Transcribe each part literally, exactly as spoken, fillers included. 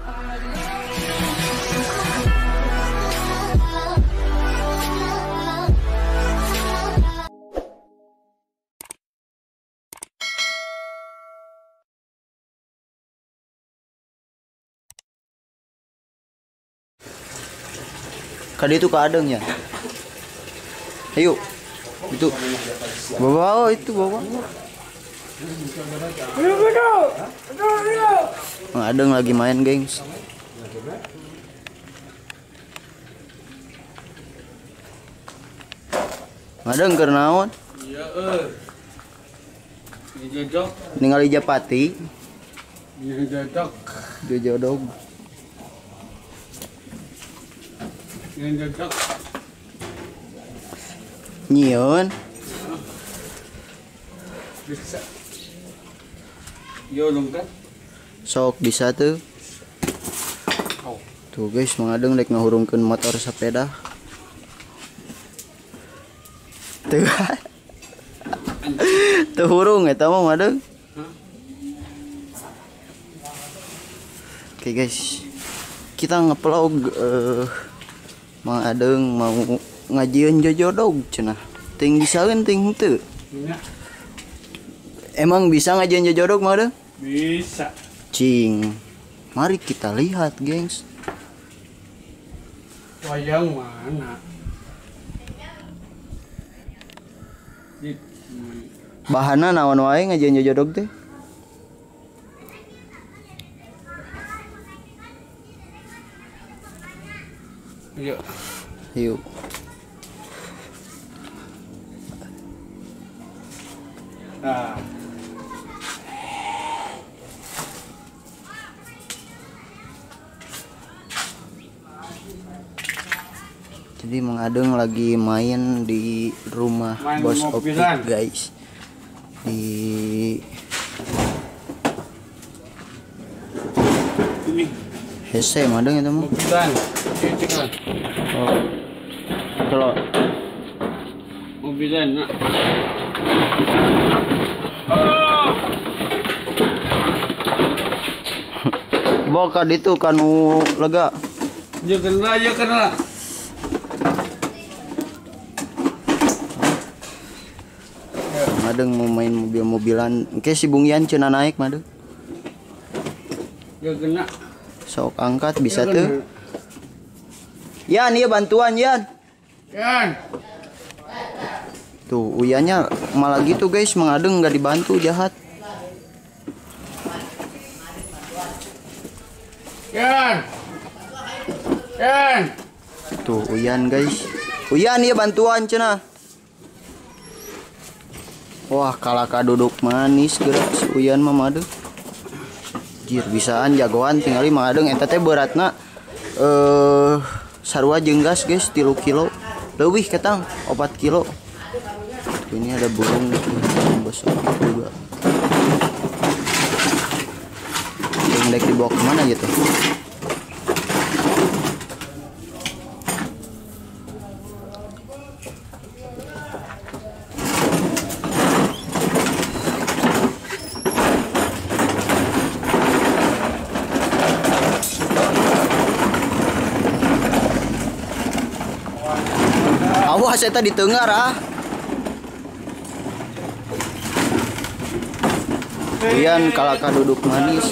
Kali itu kadang ya. Ayo. Itu. Bawa itu bawa. Ngadeng lagi main, gengs. Ngadeng keur naon? Iya, euy. Dijojok. Ningali Japati. Dijojok. Jojodog. Dijojok. Nyieun. Bisa. Yo lungkat. Sok bisa tuh. Oh. Tuh guys, mengadeng dek ngahurungkeun motor sepeda. Tuh. Tuh hurung eta mah madeng. Oke guys. Kita ngevlog uh, mengadeng mau ngajian jojodog cenah. Ting disaeun ting henteu. Emang bisa ngajian jojodog madeng? Bisa. Cing. Mari kita lihat, gengs. Wayang mana? Bahanna naon wae ngajian jojodog teh? Yuk. Yuk. Nah. Jadi mengadeng lagi main di rumah Main Bos Opik, mobilan. guys. Di Ini Hese madeng itu mah. mobilan. Ini kan. Oh. Kalau Mobilan nak. boka itu kanu lega. Ya kena, ya kena. Madeng mau main mobil-mobilan. Oke si Bung Yan cenah naik madeng. Ya kena. Sok angkat bisa Ya, tuh. kena. Yan, iya bantuan Yan. Yan. Tuh Uyannya malah gitu guys, mengadeng nggak dibantu, jahat. Yan. Yan. Tuh Uyan guys. Uyan iya bantuan cenah. Wah kalah kaduduk manis gerak si Uyan mah madeng. Jir bisaan jagoan tinggali madeng eta teh beratna eh sarua jeung gas guys tilu kilo. Leuwih ketang opat kilo. Tuh, ini ada burung nih Bos Opik juga. Yang dek dibawa kemana gitu? Awas eta di tengah ah. Uyan kalah kaduduk manis.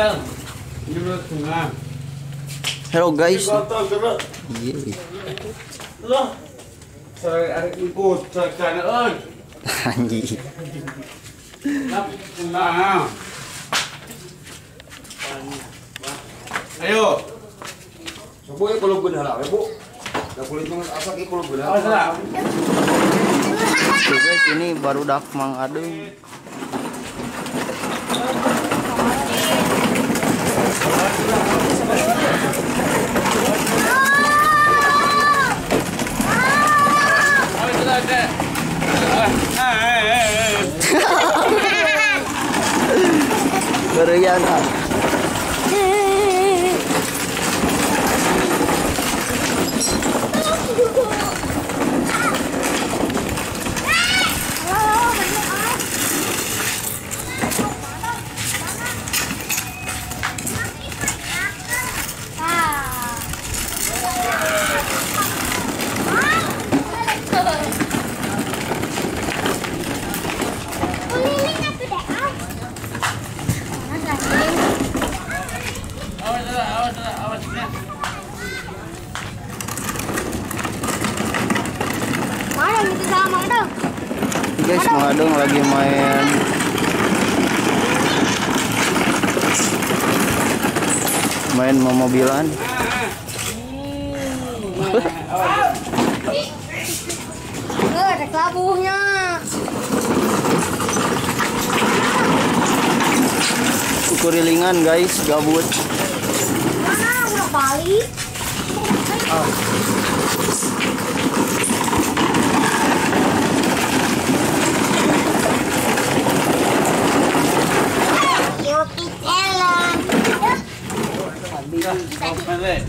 Hello guys. Iya. Loh. Saya ada ikut channel. Anjing. Nah. Ayo. Coba ya kalau benar lah, Bu. Dah kulit mang asak kalau benar. Ayo. Tuh guys, ini baru dak Mang Adeng. Berian ah. Mengadeng lagi main main mobilan. Eh, ada kelabuhnya. Kurilingan guys, gabut. Mana udah balik? Yopi Ellen. Pendek.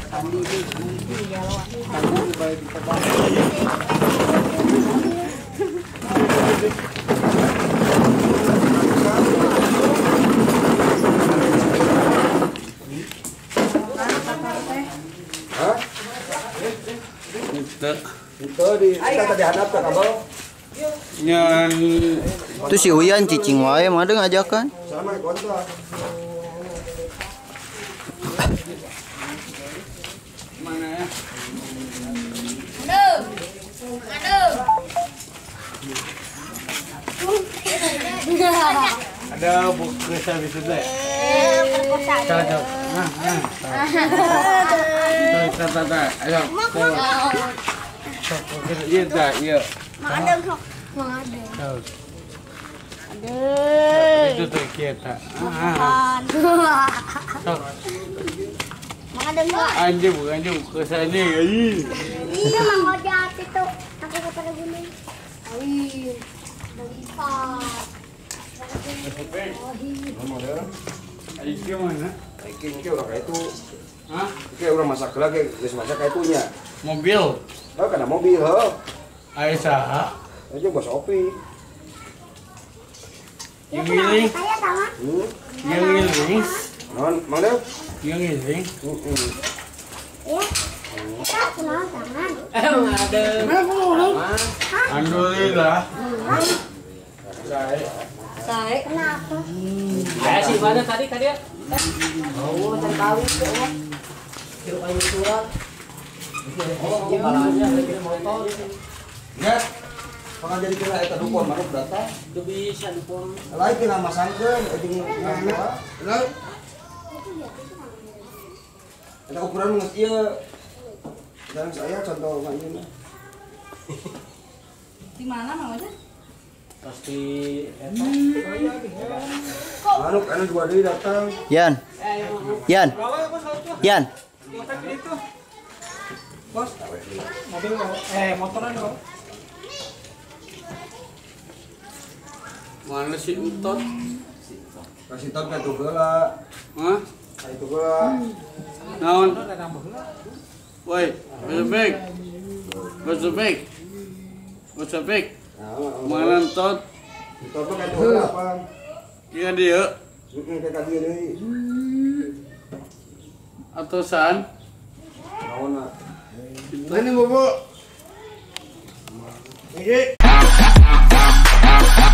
Hah? Itu. Itu di kita tadi hadap ke kabel. Nyan. Itu si Uyan cicing wae mah ngajakan. Sama kontra. Mana ya? Aduh. Aduh. Ada buku habis itu deh. Eh, perkosa. Coba coba. Nah, nah. Coba coba. Ayo. Iya dah, iya. Mengadeng sok. Mengadeng. Coba. Aduh. Itu tuh kita. Makan. Sok. Mengadeng sok. Anjing bukan anjing ke sana. Ih. Iya, Mang Ojat itu. Aku kepada gunung. Wih. Melipat. Ayo gimana? Iki iki udah kayak itu. Hah? Iki udah masak lagi, geus masak kayak itunya. Mobil. Oh, kana mobil, heuh. Ayo saha? Aja bos opi. Yang giling. Saya sama. Hmm. Yang giling. Non, Mang Dew. Yang giling. Heeh. Ya. Kita kenal tangan. Alhamdulillah. Saya. Saya kenapa? Saya sih mana tadi tadi ya? Oh, tadi tahu itu. Kira kayu surat. Oh, kepalanya lagi motor. Enggak. Pernah jadi kira eta dukun manuk datang. Itu bisa dukung. Lain kena masangkeun jeung apa? Lain. Ada ukuran geus ieu. Dan saya contoh mah ieu mah. Di mana Mang Ojat? Pasti Manuk anu dua deui datang. Yan. Yan. Yan. bos. Mobil eh motoran kok. Mana si Utot? Kasih tahu kan tuh geula. Hah? Ka itu geula. Naon? Woi, besok besok besok Nah, mana tot? itu tuh kan tuh geula apa? Iya dia Heeh, kayak dia deui. atusan. Naonna? Ini bobo. Ini.